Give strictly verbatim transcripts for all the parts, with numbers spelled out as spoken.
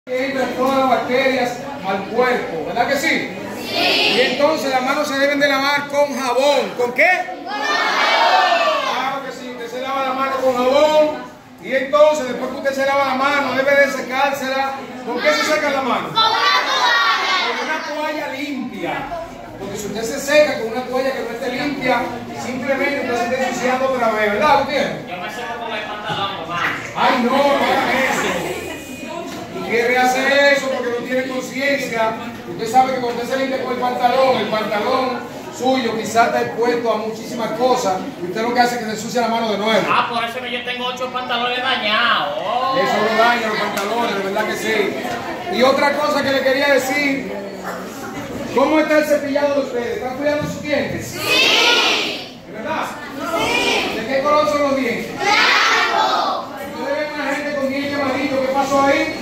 que entran todas las bacterias al cuerpo, ¿verdad que sí? Sí. Y entonces las manos se deben de lavar con jabón. ¿Con qué? Con jabón. Claro que sí, usted se lava la mano con jabón y entonces después que usted se lava la mano debe de secársela. ¿Con qué se seca la mano? Con una toalla. Con una toalla limpia. Porque si usted se seca con una toalla que no esté limpia, simplemente usted se está ensuciando otra vez, ¿verdad? ¿Usted? Yo me seco con el pantalón, mamá. Ay, no, no haga eso. Quiere hacer eso porque no tiene conciencia. Usted sabe que cuando usted se limpia con el pantalón, el pantalón suyo quizás está expuesto a muchísimas cosas y usted lo que hace es que se ensucia la mano de nuevo. Ah, por eso que yo tengo ocho pantalones dañados. Oh. Eso lo daña los pantalones, de verdad que sí. Y otra cosa que le quería decir, ¿cómo está el cepillado de ustedes? ¿Están cuidando sus dientes? Sí. ¿De verdad? Sí. ¿De qué color son los dientes? Blanco. ¿Ustedes ven una gente con dientes amarillos? ¿Qué pasó ahí?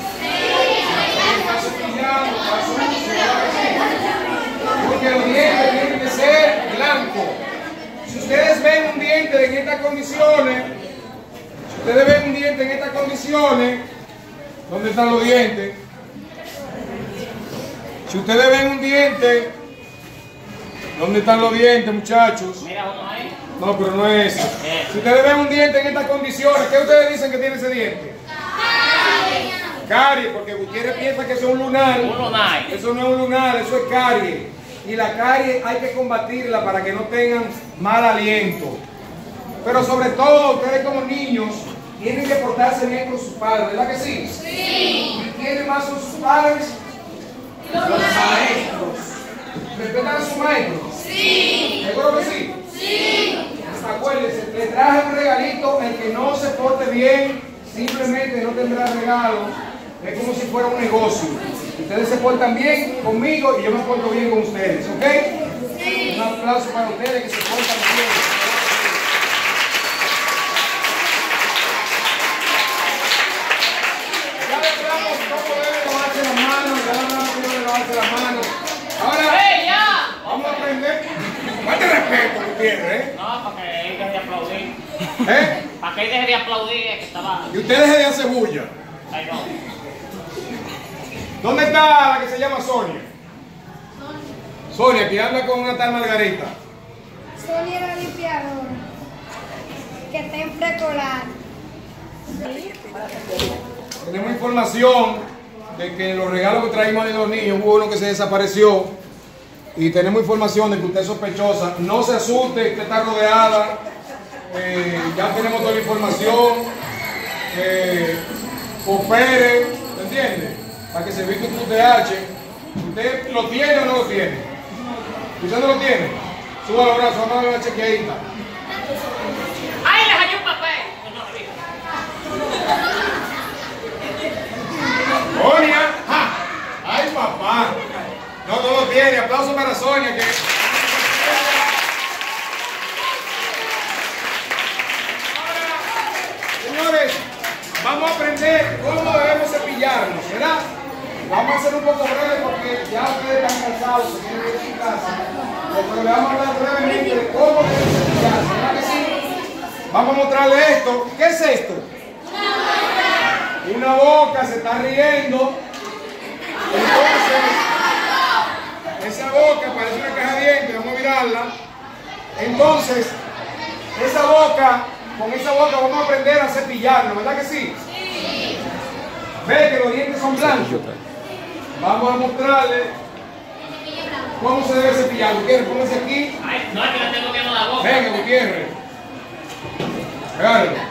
Porque los dientes tienen que ser blancos. Si ustedes ven un diente en estas condiciones, si ustedes ven un diente en estas condiciones, ¿dónde están los dientes? Si ustedes ven un diente, ¿dónde están los dientes, muchachos? Mira uno ahí. No, pero no es eso. Si ustedes ven un diente en estas condiciones, ¿qué ustedes dicen que tiene ese diente? Caries, porque Gutiérrez piensa que eso es un lunar. Un lunar. Eso no es un lunar, eso es caries. Y la caries hay que combatirla para que no tengan mal aliento. Pero sobre todo, ustedes como niños tienen que portarse bien con sus padres, ¿verdad que sí? Sí. ¿Y quiénes más son sus padres? Los, Los maestros. ¿Respetan a sus maestros? Sí. ¿Seguro que sí? Sí. Acuérdense, le traje un regalito, el que no se porte bien simplemente no tendrá regalo. Es como si fuera un negocio. Ustedes se portan bien conmigo y yo me porto bien con ustedes, ¿ok? Sí. Un aplauso para ustedes que se portan bien. Ya hablamos cómo debe lavarse las manos, ya hablamos cómo debe lavarse las manos. Ahora, ¡hey, ya! Vamos a aprender. Falta respeto, Gutiérrez, ¿eh? No, para que él deje de aplaudir. ¿Eh? Para que él deje de aplaudir, que estaba. Y usted deje de hacer bulla. Ay, no. ¿Dónde está la que se llama Sonia? Sonia, que anda con una tal Margarita. Sonia la limpiadora, que está en preescolar. Tenemos información de que los regalos que traímos de los niños, hubo uno que se desapareció. Y tenemos información de que usted es sospechosa. No se asuste, usted está rodeada. Eh, ya tenemos toda la información. Eh, coopere, ¿me entiende? Para que se evite un T H. ¿Usted lo tiene o no lo tiene? ¿Usted no lo tiene? Suba los brazos, vamos a dar una chequeadita. ¡Ay, le hallé un papel! ¡Sonia! ¡Ja! ¡Ay, papá! No, no lo tiene. Aplauso para Sonia. Que... Ahora, señores, vamos a aprender cómo debemos cepillarnos, ¿verdad? Vamos a hacer un poco breve porque ya ustedes están cansados, se tienen que ir a su casa. Pero le vamos a hablar brevemente de cómo debemos cepillarnos, ¿verdad que sí? Vamos a mostrarle esto. ¿Qué es esto? Una boca, se está riendo. Entonces, esa boca parece una caja de dientes, vamos a mirarla. Entonces, esa boca, con esa boca vamos a aprender a cepillarnos, ¿verdad que sí? Sí. Ve que los dientes son blancos. Vamos a mostrarle cómo se debe cepillar. Gutiérrez, póngase aquí. Ay, no, es que le tengo miedo a la boca. Venga, Gutiérrez. Agárralo.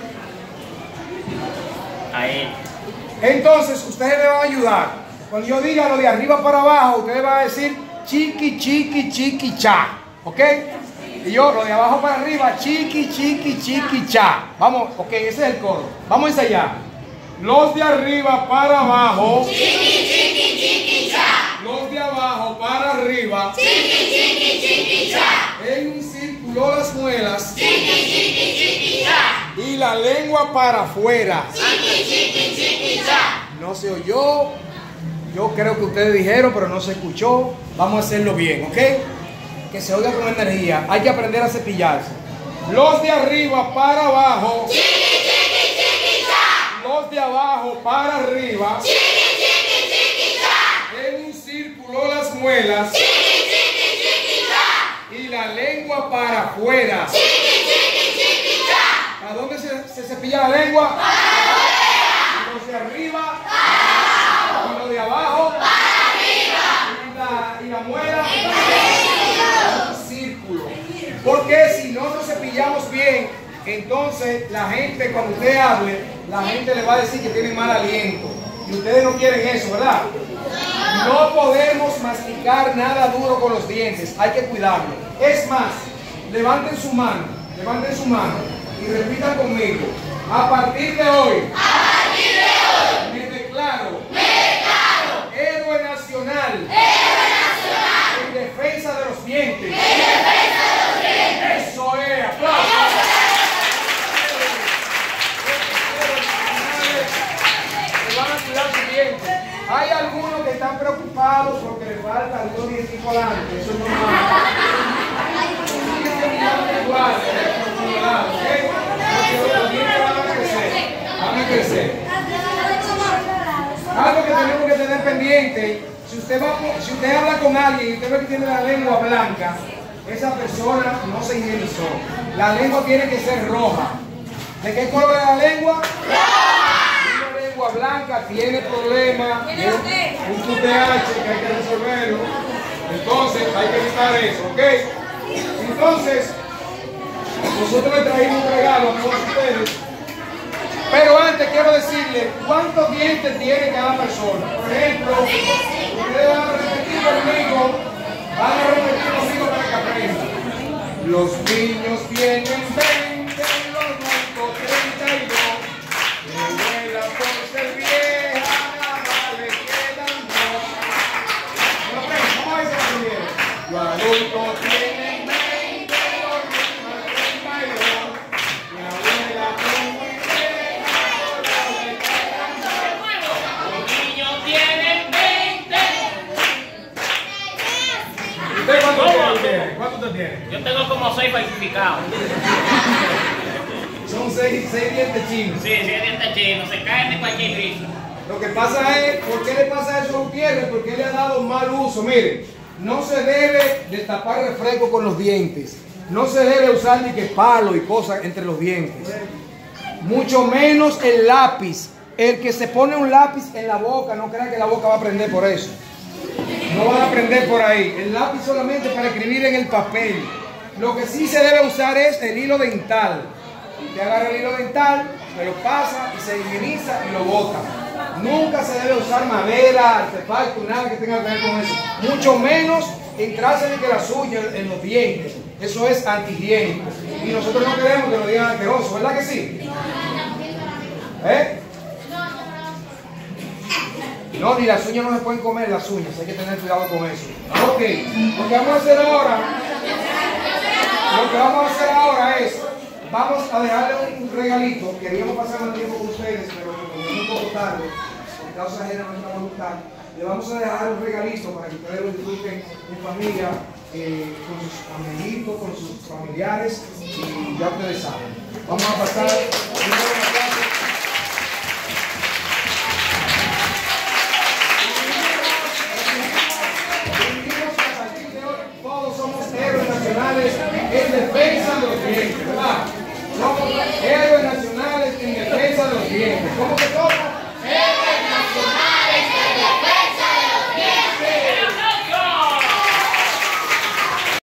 Ahí. Entonces, ustedes me van a ayudar. Cuando yo diga lo de arriba para abajo, ustedes van a decir chiqui, chiqui, chiqui, cha. ¿Ok? Y yo, lo de abajo para arriba, chiqui, chiqui, chiqui, cha. Vamos, ok, ese es el coro. Vamos a ensayar. Los de arriba para abajo. Chiqui, chiqui, chiqui, cha. Los de abajo para arriba. Chiqui, chiqui, chiqui, cha. En un círculo las muelas. Chiqui, chiqui, chiqui, cha. Y la lengua para afuera. Chiqui, chiqui, chiqui, cha. No se oyó. Yo creo que ustedes dijeron, pero no se escuchó. Vamos a hacerlo bien, ¿ok? Que se oiga con energía. Hay que aprender a cepillarse. Los de arriba para abajo. Chiqui, chiqui, chiqui, cha. Los de abajo para arriba. Chiqui, chiqui. círculo las muelas. Chiqui, chiqui, chiqui, cha. Y la lengua para afuera. Chiqui, chiqui, chiqui, cha. ¿A dónde se, se cepilla la lengua? Para afuera. Y los de arriba. Para abajo. Y los de abajo. Para arriba. Y la, y la muela. En medio. Un círculo. Porque si no nos cepillamos bien, entonces la gente, cuando usted hable, la gente le va a decir que tiene mal aliento. Y ustedes no quieren eso, ¿verdad? No podemos masticar nada duro con los dientes. Hay que cuidarlo. Es más, levanten su mano, levanten su mano y repitan conmigo. A partir de hoy, A partir de hoy. me declaro, Me declaro. héroe nacional, Héroe nacional. en defensa de los dientes. En defensa de los dientes. Eso es, aplausos. Se van a cuidar sus dientes. Hay algunos que están preocupados porque les falta algunos dientes adelante. Eso es normal. Igual, ¿eh? Con cuidado, ¿ok? Porque los dientes van a crecer. Van a crecer. Algo que tenemos que tener pendiente, si usted, va, si usted habla con alguien y usted ve que tiene la lengua blanca, esa persona no se higienizó. La lengua tiene que ser roja. ¿De qué color es la lengua? Una lengua blanca tiene problemas, tiene un Q T H que hay que resolverlo. Entonces hay que evitar eso, ¿ok? Entonces, nosotros le traímos un regalo a todos ustedes. Pero antes quiero decirle cuántos dientes tiene cada persona. Por ejemplo, ustedes van a repetir conmigo, van a repetir conmigo para que aprendan. Los niños tienen veinte, los adultos treinta y dos. Mi abuela por ser vieja, nada más le quedan dos. No aprenden, ¿cómo es eso primero? Los adultos tienen veinte, los niños treinta y dos. Mi abuela por muy vieja, ahora le quedan dos. Los niños tienen veinte. ¿Usted cuánto ¿Cómo? tiene? ¿Cuánto usted tiene? Yo tengo como seis falsificados. Son seis, seis dientes chinos. Sí, sí, dientes chinos. Se caen de cualquier grito. Lo que pasa es, ¿por qué le pasa eso a Gutiérrez? Porque él le ha dado mal uso. Mire, no se debe destapar refresco con los dientes. No se debe usar ni que palo y cosas entre los dientes. Mucho menos el lápiz. El que se pone un lápiz en la boca, no crea que la boca va a prender por eso. No van a prender por ahí. El lápiz solamente para escribir en el papel. Lo que sí se debe usar es el hilo dental. Usted agarra el hilo dental, se lo pasa y se higieniza y lo bota. Nunca se debe usar madera, artefacto, nada que tenga que ver con eso. Mucho menos entrarse de que la suya en los dientes. Eso es antihigiénico. Y nosotros no queremos que lo digan asqueroso, ¿verdad que sí? ¿Eh? No, ni las uñas no se pueden comer, las uñas, hay que tener cuidado con eso. Ok, lo que vamos a hacer ahora, lo que vamos a hacer ahora es, vamos a dejarle un regalito. Queríamos pasar más tiempo con ustedes, pero como es un poco tarde, por causa ajena nuestra voluntad, le vamos a dejar un regalito para que ustedes lo disfruten en familia, eh, con sus amiguitos, con sus familiares, y ya ustedes saben. Vamos a pasar.